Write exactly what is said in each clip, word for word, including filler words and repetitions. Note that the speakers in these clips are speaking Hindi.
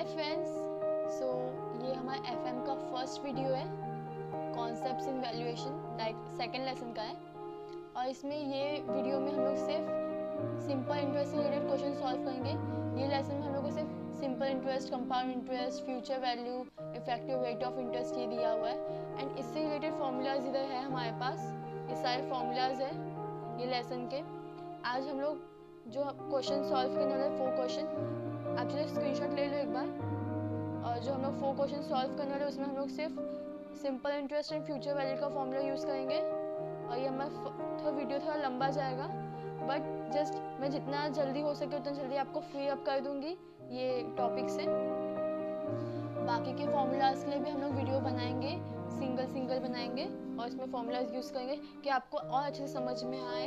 हाय फ्रेंड्स, सो ये हमारा एफएम का फर्स्ट वीडियो है, concepts in valuation like second lesson का है। और इसमें ये वीडियो में हम लोग सिर्फ सिंपल इंटरेस्ट से रिलेटेड क्वेश्चन सॉल्व करेंगे। ये लेसन में हम लोग को सिर्फ simple interest, compound interest, future value, effective rate of interest ये दिया हुआ है। एंड इससे रिलेटेड फॉर्मूलाज इधर है हमारे पास, ये सारे फॉर्मूलाज है ये लेसन के। आज हम लोग जो क्वेश्चन सॉल्व करने वाले फोर क्वेश्चन, आप चलो स्क्रीनशॉट ले लो एक बार। और जो हम लोग फोर क्वेश्चन सॉल्व करने वाले उसमें हम लोग सिर्फ simple interest and future value का फॉर्मूला यूज़ करेंगे। और ये हमारा थोड़ा वीडियो थोड़ा लंबा जाएगा, बट जस्ट मैं जितना जल्दी हो सके उतना जल्दी आपको फ्री अप कर दूंगी ये टॉपिक से। बाकी के फॉर्मूलाज के लिए भी हम लोग वीडियो बनाएंगे, सिंगल सिंगल बनाएंगे और इसमें फॉर्मूलाज यूज़ करेंगे कि आपको और अच्छे से समझ में आए।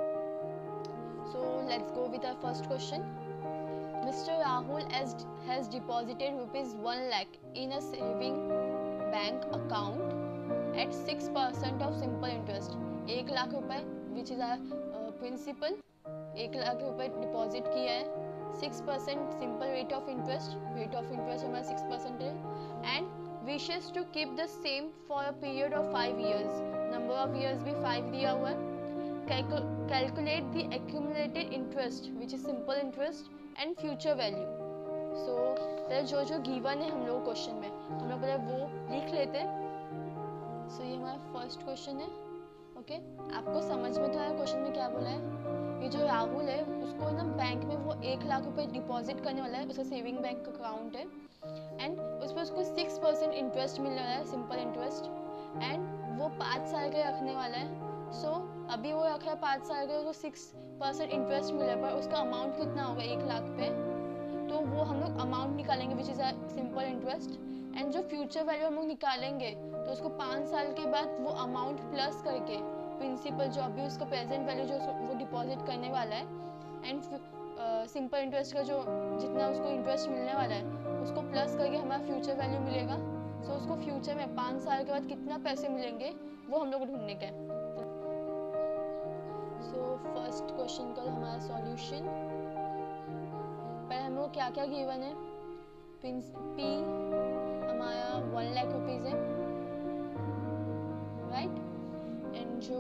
So let's go with our first question. Mister Rahul has, has deposited rupees one lakh in a saving bank account at six percent of simple interest. एक लाख रुपए which is our uh, principal, एक लाख रुपए डिपॉजिट किया है, six percent simple rate of interest, rate of interest हमारा सिक्स परसेंट है। And wishes to keep the same for a period of five years, number of years भी फाइव दिया हुआ है। Calculate the accumulated interest which is simple interest and future value. So पहले जो जो गिवन है हम लोग क्वेश्चन में, हम लोग पहले वो लिख लेते हैं। सो so, ये हमारा फर्स्ट क्वेश्चन है। Okay okay? आपको समझ में तो आया क्वेश्चन में क्या बोला है। ये जो राहुल है उसको ना बैंक में वो एक लाख रुपए डिपॉजिट करने वाला है, उसका सेविंग बैंक अकाउंट है। एंड उस पर उसको सिक्स परसेंट इंटरेस्ट मिल रहा है, सिंपल इंटरेस्ट। एंड वो पाँच साल के रखने वाला है। सो so, अभी वो रखा है पाँच साल के, उसको सिक्स परसेंट इंटरेस्ट मिला है, पर उसका अमाउंट कितना होगा एक लाख पे, तो वो हम लोग अमाउंट निकालेंगे which is a simple interest. And जो फ्यूचर वैल्यू हम लोग निकालेंगे तो उसको पाँच साल के बाद वो अमाउंट प्लस करके प्रिंसिपल जो अभी उसका प्रेजेंट वैल्यू जो वो डिपॉजिट करने वाला है एंड सिंपल इंटरेस्ट का जो जितना उसको इंटरेस्ट मिलने वाला है उसको प्लस करके हमारा फ्यूचर वैल्यू मिलेगा। सो so, उसको फ्यूचर में पाँच साल के बाद कितना पैसे मिलेंगे वो हम लोग ढूंढने का है। सो फर्स्ट क्वेश्चन का हमारा सॉल्यूशन, पहले हम लोग क्या क्या गिवन है। पी हमारा वन लाख रुपीज़ है, राइट। एंड जो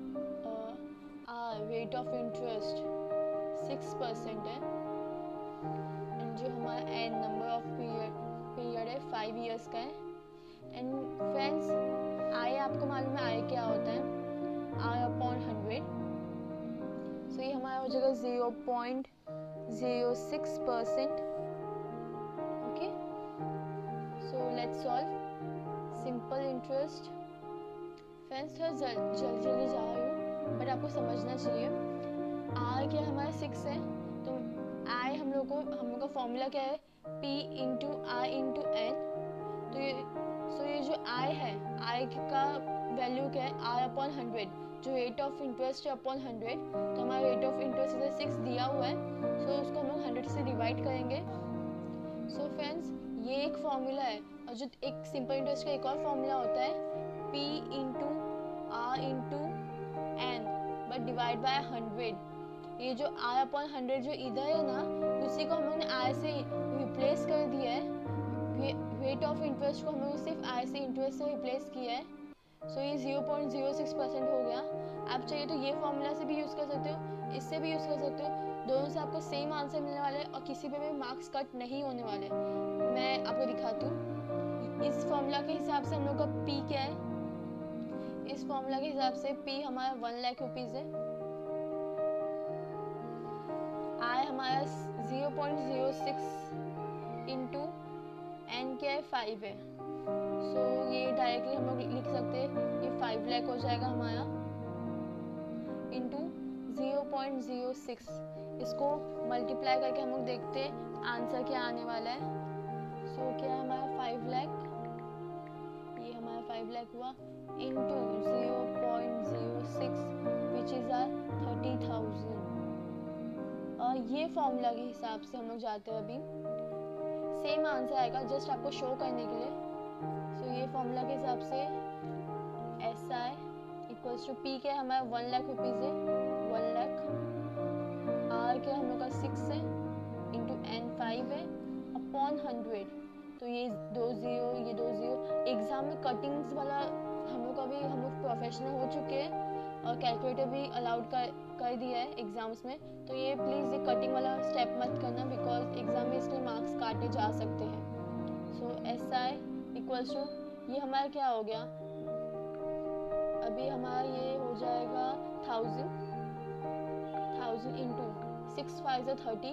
rate of interest six percent है। एंड जो हमारा and number of period period है फाइव ईयर्स का है। एंड फ्रेंड्स आई आपको मालूम है आई क्या होता है, आई अपॉन हंड्रेड। सो ये हमारा हो जाएगा zero point zero six percent. Okay so let's solve simple interest. Friends थोड़ा जल्दी जल्दी जल्दी जा रही हूँ बट आपको समझना चाहिए। आर क्या हमारा सिक्स है, तो आई हम लोग को हम लोग का फॉर्मूला क्या है, P into I into N. तो ये सो so ये जो आई है, आई का वैल्यू क्या है, आर अपॉन हंड्रेड, जो रेट ऑफ इंटरेस्ट है अपॉन हंड्रेड। तो हमारा रेट ऑफ इंटरेस्ट इधर सिक्स दिया हुआ है, सो so उसको हम लोग हंड्रेड से डिवाइड करेंगे। सो so फ्रेंड्स ये एक फॉर्मूला है, और जो एक सिंपल इंटरेस्ट का एक और फॉर्मूला होता है P into R into N but divide by hundred. ये जो आर अपॉन हंड्रेड जो इधर है ना, उसी को हम लोग ने आर से रिप्लेस कर दिया है। रेट ऑफ इंटरेस्ट को हम लोग सिर्फ आर से इंटरेस्ट से रिप्लेस किया है। सो so, ये zero point zero six percent हो गया। आप चाहिए तो ये फॉर्मूला से भी यूज़ कर सकते हो, इससे भी यूज़ कर सकते हो, दोनों से आपको सेम आंसर मिलने वाले और किसी पे भी मार्क्स कट नहीं होने वाले। मैं आपको दिखाती हूँ। इस फॉर्मूला के हिसाब से हम लोग का पी क्या है, इस फॉर्मूला के हिसाब से पी हमारा वन लाख रुपीज़ है, आई हमारा zero point zero six into N क्या है फाइव है। सो so, ये डायरेक्टली हम लोग लिख सकते हैं, ये फाइव लाख हो जाएगा हमारा into zero point zero six. इसको मल्टीप्लाई करके हम लोग देखते हैं आंसर क्या आने वाला है। सो so, क्या है हमारा फाइव लाख, ये हमारा फाइव लाख हुआ into zero point zero six which is R thirty thousand. और ये फॉर्मूला के हिसाब से हम लोग जाते हैं, अभी सेम आंसर आएगा जस्ट आपको शो करने के लिए। सो so, ये फॉर्मूला के हिसाब से S I equals to P क्या है हमारा वन लाख रुपीज़ है, वन लाख। आर क्या हम लोग का सिक्स है इंटू एन फाइव है अपॉन हंड्रेड, तो ये दो जीरो ये दो जीरो। एग्जाम में कटिंग्स वाला हम लोग अभी हम लोग प्रोफेशनल हो चुके हैं और कैलकुलेटर भी अलाउड कर कर दिया है एग्जाम्स में, तो ये प्लीज़ ये कटिंग वाला स्टेप मत करना, बिकॉज एग्जाम में इसके मार्क्स काटे जा सकते हैं। So S I equals to, ये हमारा क्या हो गया, अभी हमारा ये हो जाएगा thousand thousand into six five जो थर्टी,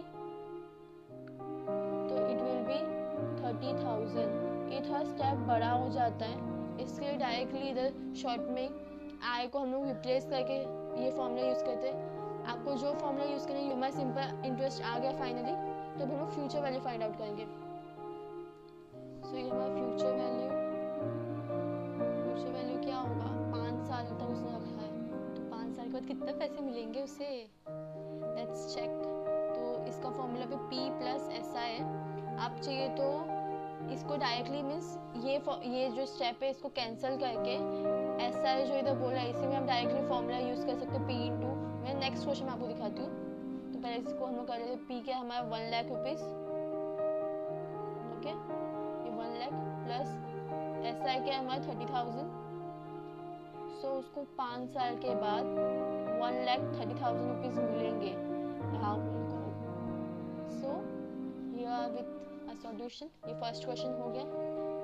तो it will be thirty thousand. ये थोड़ा स्टेप बड़ा हो जाता है, इसके लिए डायरेक्टली इधर शॉर्ट में आई को हम लोग रिप्लेस करके ये फॉर्मूला यूज़ करते हैं। आपको जो फॉर्मूला यूज़ करेंगे, हमारा सिंपल इंटरेस्ट आ गया फाइनली, तो हम लोग फ्यूचर वैल्यू फाइंड आउट करेंगे। सो so, ये हमारा फ्यूचर वैल्यू फ्यूचर वैल्यू क्या होगा, पाँच साल तक उसने रखा है, तो पाँच साल के बाद कितने पैसे मिलेंगे उसे, लेट्स चेक। तो इसका फॉर्मूला पे P प्लस एस आई है। आप चाहिए तो इसको डायरेक्टली मीन्स ये ये जो स्टेप है इसको कैंसिल करके एस आई जो इधर बोला है इसी में हम डायरेक्टली फॉर्मूला यूज़ कर सकते हैं, P इंटू, मैं नेक्स्ट क्वेश्चन में आपको दिखाती हूँ। तो पहले इसको हम लोग कर लेते हैं, P क्या है हमारा वन लाख रुपीज़, ओके, ये one lakh plus S I क्या है हमारा थर्टी थाउजेंड। सो उसको पाँच साल के बाद one lakh thirty thousand rupees मिलेंगे राहुल को। So here with a solution, ये फर्स्ट क्वेश्चन हो गया।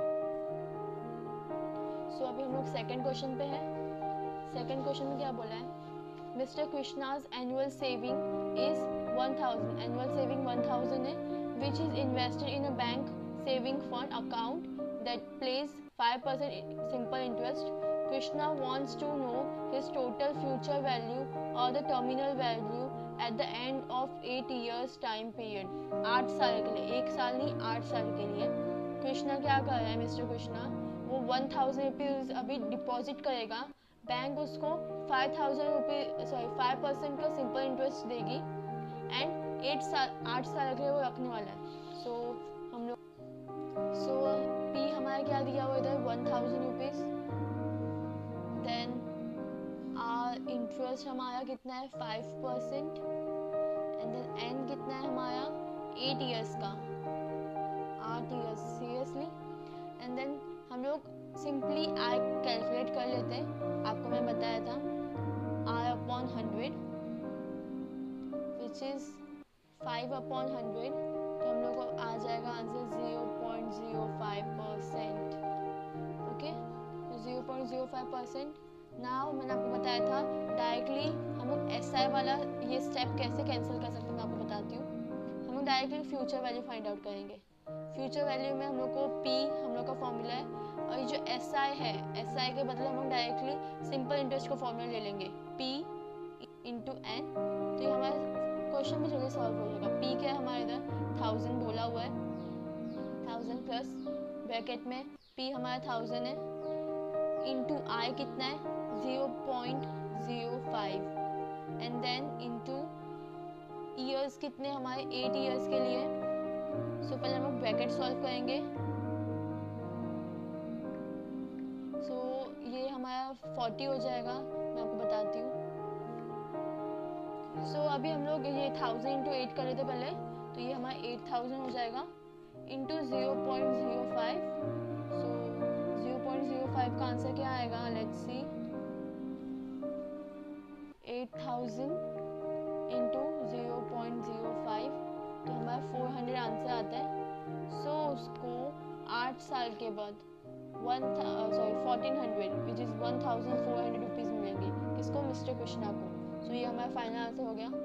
सो so, अभी हम लोग सेकंड क्वेश्चन पे है। सेकंड क्वेश्चन में क्या बोला है, mister Krishna's annual saving is one thousand, annual saving one thousand है, which is invested in a bank saving fund account that pays five percent simple interest. Krishna wants to know his total future value or the terminal value at the end of eight years time period, आठ साल के लिए, एक साल नहीं आठ साल के लिए। कृष्णा क्या कर रहा है, मिस्टर कृष्णा वो वन थाउजेंड रुपीज़ अभी डिपॉजिट करेगा, बैंक उसको five thousand rupees sorry five percent का सिंपल इंटरेस्ट देगी, एंड एट साल आठ साल के लिए वो रखने वाला है। सो so, हम लोग सो पी हमारा क्या दिया हुआ इधर one thousand rupees, then R interest हमारा कितना है five percent, and then N कितना है हमारा एट ईयर्स का, आठ ईयर्स सीरियसली। एंड देन हम लोग सिंपली आर कैलकुलेट कर लेते हैं, आपको मैं बताया था R upon hundred which is five upon hundred, तो हम लोग को आ जाएगा answer zero point zero five percent, okay, zero point zero five percent. Now मैंने आपको बताया था डायरेक्टली हम लोग एस आई वाला ये स्टेप कैसे कैंसिल कर सकते हैं, मैं आपको बताती हूँ। हम लोग directly future value find out करेंगे। फ्यूचर वैल्यू में हम लोग को P हम लोग का फॉर्मूला है, और ये जो एस आई है, एस आई के बदले हम लोग डायरेक्टली सिंपल इंटरेस्ट का फॉर्मूला ले लेंगे, P इंटू एन, तो ये हमारा क्वेश्चन भी जल्दी सॉल्व हो जाएगा। P क्या है हमारे इधर थाउजेंड बोला हुआ है, थाउजेंड प्लस ब्रैकेट में P हमारा थाउजेंड है, इंटू आई कितना है zero point zero five, and then into years कितने हमारे एट ईयर्स के लिए। सो so, पहले हम लोग ब्रैकेट सॉल्व करेंगे। सो so, ये हमारा फोर्टी हो जाएगा, मैं आपको बताती हूँ। सो so, अभी हम लोग ये थाउजेंड इंटू एट कर लेते पहले, तो ये हमारा एट थाउजेंड हो जाएगा into zero point zero five. So zero point zero five का आंसर क्या आएगा, let's see, eight thousand into zero point zero five, तो हमारा फोर हंड्रेड आंसर आता है। सो so, उसको आठ साल के बाद one sorry fourteen hundred which is one thousand four hundred rupees मिलेंगे, किसको, मिस्टर कृष्णा को। सो so, ये हमारा फाइनल आंसर हो गया।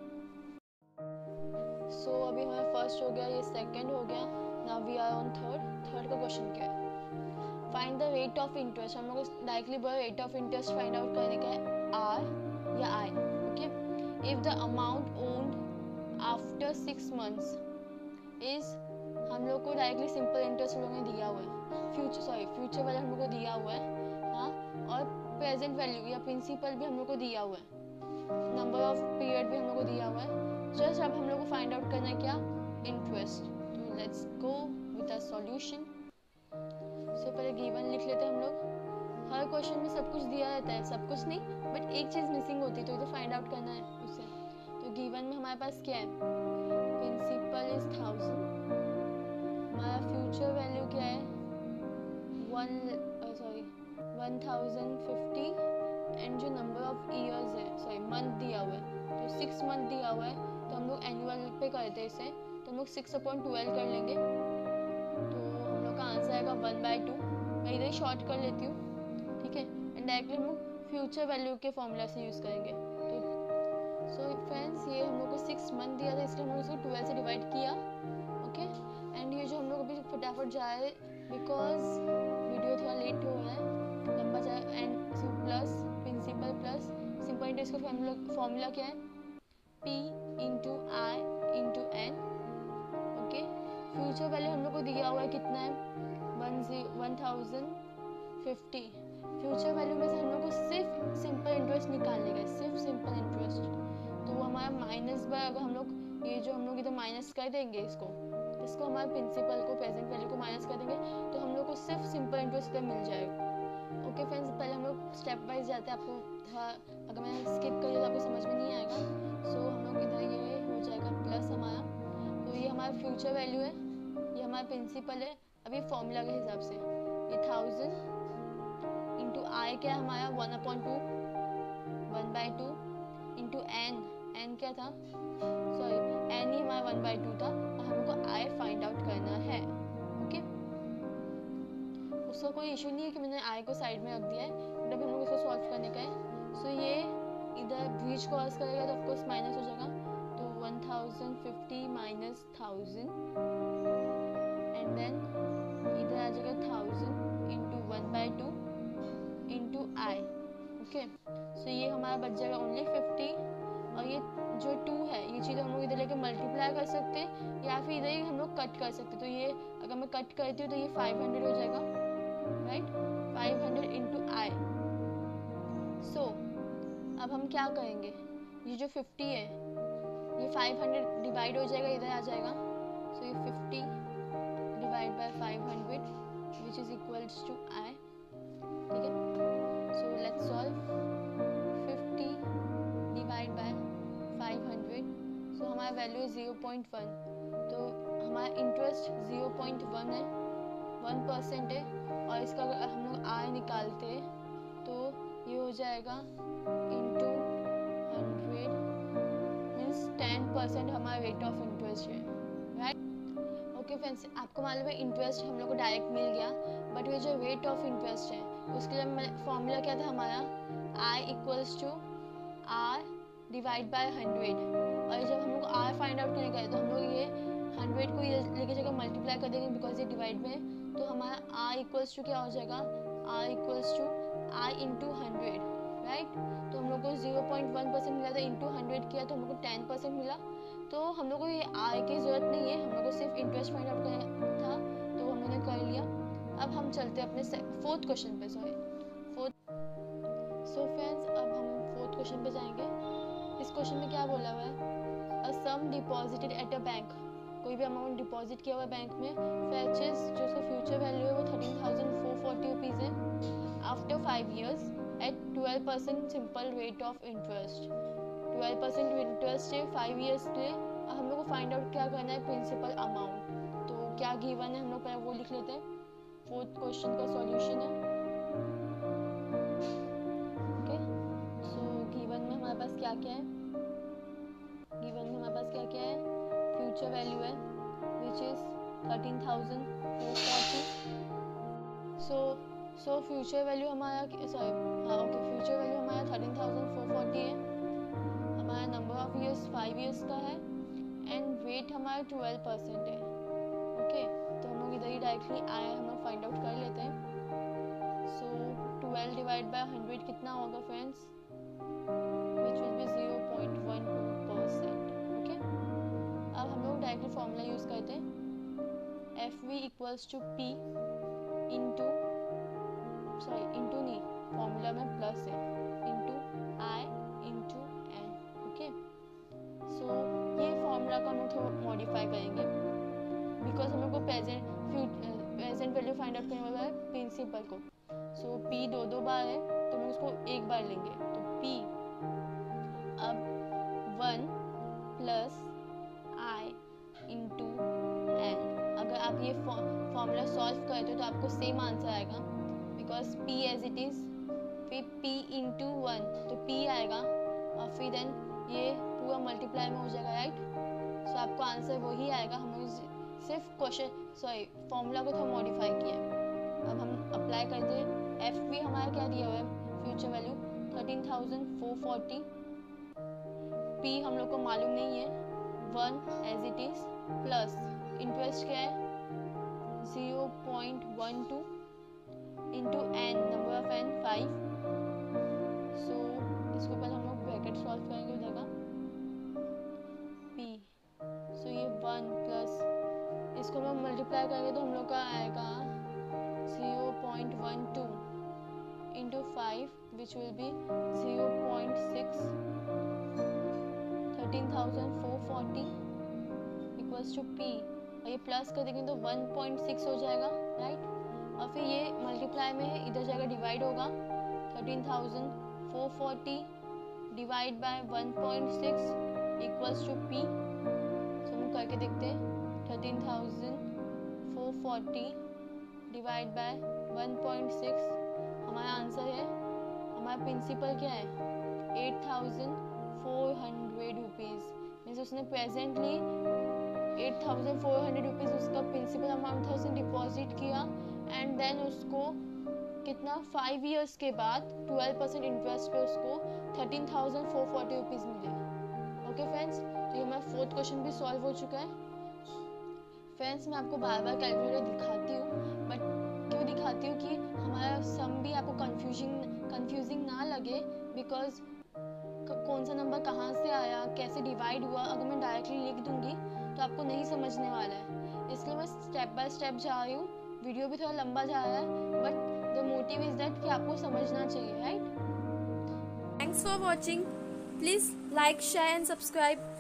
सो so, अभी हमारा फर्स्ट हो गया, ये सेकंड हो गया, now we are on third. Third का क्वेश्चन क्या है, find the rate of interest. हम लोग डायरेक्टली बोला rate of interest find out करने का है, आर या I, okay. If the amount owned after six months is, हम लोग को डायरेक्टली सिंपल इंटरेस्ट हम लोगों ने दिया हुआ है, फ्यूचर सॉरी फ्यूचर वैल्यू हम लोग को दिया हुआ है, हाँ, और प्रेजेंट वैल्यू या प्रिंसिपल भी हम लोग को दिया हुआ है, नंबर ऑफ पीरियड भी हम लोग को दिया हुआ है। जस्ट अब हम लोग को फाइंड आउट करना है क्या, इंटरेस्ट। तो let's go with a solution. So पहले गिवन लिख लेते हैं हम लोग। हर क्वेश्चन में सब कुछ दिया रहता है, सब कुछ नहीं, बट एक चीज़ मिसिंग होती है, तो इसे फाइंड आउट करना है उसे। तो गिवन में हमारे पास क्या है, principal is thousand, one sorry one thousand fifty and जो नंबर ऑफ ईयर्स है सॉरी मंथ दिया हुआ है तो सिक्स मंथ दिया हुआ है तो हम लोग एनुअल पे करते हैं इसे तो हम लोग सिक्स अपॉइंट ट्वेल्व कर लेंगे तो हम लोग का आंसर आएगा वन बाई टू। मैं इधर शॉर्ट कर लेती हूँ ठीक है एंड डायरेक्टली हम लोग फ्यूचर वैल्यू के फॉर्मूला से यूज़ करेंगे। तो सो फ्रेंड्स ये हम लोग को सिक्स मंथ दिया था इसलिए हम लोग इसको ट्वेल्व से डिवाइड किया ओके एंड ये जो हम लोग अभी फटाफट जाए बिकॉज वीडियो थोड़ा लेट हो रहा है लंबा जाए and plus principal plus simple interest का फॉर्मूला फॉर्मूला क्या है P into I into N okay. Future value हम लोग को दिया हुआ है कितना है वन जी one thousand fifty. Future value में से हम लोग को सिर्फ सिंपल इंटरेस्ट निकालने का सिर्फ सिंपल इंटरेस्ट तो वो हमारा माइनस बाय अगर हम लोग ये जो हम लोग इधर माइनस कर देंगे इसको इसको हमारे प्रिंसिपल को प्रेजेंट वैल्यू को माइनस कर देंगे तो हम लोग को सिर्फ सिंपल इंटरेस्ट इधर मिल जाएगा। ओके फ्रेंड्स पहले हम लोग स्टेप वाइज जाते हैं आपको था अगर मैं स्किप करिए तो आपको समझ में नहीं आएगा सो so, हम लोग इधर ये हो जाएगा प्लस हमारा तो ये हमारा फ्यूचर वैल्यू है ये हमारा प्रिंसिपल है। अभी फॉर्मूला के हिसाब से ये थाउजेंड इंटू आई क्या हमारा one upon two one by two into N N क्या था सॉरी एन ही हमारा वन बाई टू था और हमको आई फाइंड आउट करना है ओके। उसका कोई इशू नहीं है कि मैंने आई को साइड में रख दिया है बट अभी हम लोग इसको सॉल्व करने का है सो so, ये इधर ब्रीच क्रॉस करेगा तो ऑफकोर्स माइनस हो जाएगा तो one thousand fifty minus thousand and then इधर आ जाएगा thousand into one by two into I okay. So ये हमारा बच जाएगा ओनली फिफ्टी और ये जो टू है ये चीज़ हम लोग इधर लेके मल्टीप्लाई कर सकते हैं या फिर इधर ही हम लोग कट कर सकते हैं तो ये अगर मैं कट करती हूँ तो ये फाइव हंड्रेड हो जाएगा right five hundred into I. So अब हम क्या करेंगे ये जो फिफ्टी है ये फाइव हंड्रेड डिवाइड हो जाएगा इधर आ जाएगा सो so, ये fifty divide by five hundred which is equals to I ठीक है। So let's solve fifty divide by five hundred so हमारा वैल्यू है ज़ीरो पॉइंट वन तो हमारा इंटरेस्ट ज़ीरो पॉइंट वन है वन परसेंट है और इसका अगर हम लोग आय निकालते हैं तो ये हो जाएगा into hundred means ten percent हमारा रेट ऑफ इंटरेस्ट है राइट ओके फ्रेंड्स। आपको मालूम है इंटरेस्ट हम लोग को डायरेक्ट मिल गया बट ये जो रेट ऑफ इंटरेस्ट है उसके लिए फॉर्मूला क्या था हमारा I equals to R divide by hundred और जब हम लोग आर फाइंड आउट करने गए तो हम लोग ये हंड्रेड को लेके जगह मल्टीप्लाई कर देंगे बिकॉज ये डिवाइड में है तो हमारा आर इक्वल्स टू क्या हो जाएगा R equals to I into hundred right. तो हम लोग को ज़ीरो पॉइंट वन परसेंट मिला था इंटू हंड्रेड किया तो हम लोग को टेन परसेंट मिला तो हम लोग को ये आय की ज़रूरत नहीं है हम लोग को सिर्फ इंटरेस्ट फाइंड आउट करना था तो हम लोगों ने कर लिया। अब हम चलते हैं अपने फोर्थ क्वेश्चन पे सॉरी फोर्थ सो फ्रेंड्स अब हम फोर्थ क्वेश्चन पे जाएंगे। इस क्वेश्चन में क्या बोला हुआ है a sum deposited at a bank कोई भी अमाउंट डिपॉजिट किया हुआ है बैंक में फैचेस जो उसका फ्यूचर वैल्यू है वो thirteen thousand four forty rupees है after five years at twelve percent simple rate of interest twelve percent interest है फाइव ईयर्स के लिए। हम लोग को फाइंड आउट क्या करना है प्रिंसिपल अमाउंट तो क्या गिवन है हम लोग पहले वो लिख लेते हैं। फोर्थ क्वेश्चन का सॉल्यूशन है ओके। सो गिवन में हमारे पास क्या क्या है गिवन में हमारे पास क्या क्या है फ्यूचर वैल्यू है which is thirteen thousand four forty so so future value हमारा सॉरी हाँ ओके फ्यूचर वैल्यू हमारा थर्टीन थाउजेंड फोर फोर्टी है हमारा number of years five years का है एंड रेट हमारा ट्वेल्व परसेंट है ओके। तो हम लोग इधर ही डायरेक्टली आए हम लोग फाइंड आउट कर लेते हैं। So twelve divide by hundred कितना होगा friends which will be zero point one two percent okay. अब हम लोग डायरेक्टली फॉर्मूला यूज़ करते हैं F V equals to P into sorry into नहीं फॉर्मूला में प्लस है into I into N okay. So ये फॉर्मूला को हम लोग थोड़ा मॉडिफाई करेंगे बिकॉज हम लोग को present present value find out करने वाला है प्रिंसिपल को। सो so, p दो दो बार है तो हम उसको एक बार लेंगे तो p अब one plus I into N. अगर आप ये फॉर्मूला सॉल्व करते हो तो आपको सेम आंसर आएगा, because p as it is, फिर p इंटू वन तो p आएगा और फिर देन ये पूरा मल्टीप्लाई में हो जाएगा, राइट। सो आपको आंसर वही आएगा। हमने सिर्फ क्वेश्चन सॉरी फॉर्मूला को थोड़ा मॉडिफाई किया है। अब हम अप्लाई करते हैं। एफ भी हमारा क्या दिया हुआ है, future value thirteen thousand four forty. P हम लोग को मालूम नहीं है, one as it is, plus interest क्या है zero point one two into N, number of N five. So इसको पहले हम लोग ब्रैकेट सॉल्व करेंगे, हो जाएगा पी। सो ये वन प्लस इसको हम मल्टीप्लाई करेंगे तो हम लोग का आएगा zero point one two into five which will be zero point six, thirteen thousand four forty equals to P. और ये प्लस कर देंगे तो वन पॉइंट सिक्स हो जाएगा, राइट। और फिर ये मल्टीप्लाई में है, इधर जाएगा डिवाइड होगा, thirteen thousand four forty divide by one point six equals to P. So हम करके देखते हैं, thirteen thousand four forty divide by one point six, हमारा आंसर है, हमारा प्रिंसिपल क्या है eight thousand four hundred rupees. Means उसने presently eight thousand four hundred rupees उसका प्रिंसिपल अमाउंट था, उसने डिपॉजिट किया एंड देन उसको कितना फाइव इयर्स के बाद ट्वेल्व परसेंट इंटरेस्ट पे उसको thirteen thousand four forty rupees मिले। ओके फ्रेंड्स, तो ये हमारा फोर्थ क्वेश्चन भी सॉल्व हो चुका है। फ्रेंड्स मैं आपको बार बार कैलकुलेटर दिखाती हूँ, बट क्यों दिखाती हूँ कि हमारा सम भी आपको कंफ्यूजिंग कंफ्यूजिंग ना लगे, बिकॉज कौन सा नंबर कहाँ से आया, कैसे डिवाइड हुआ, अगर मैं डायरेक्टली लिख दूँगी तो आपको नहीं समझने वाला है। इसलिए मैं स्टेप बाय स्टेप जा रही हूँ, वीडियो भी थोड़ा लंबा जा रहा है, but the motive is that कि आपको समझना चाहिए, right. Thanks for watching. Please like, share and subscribe.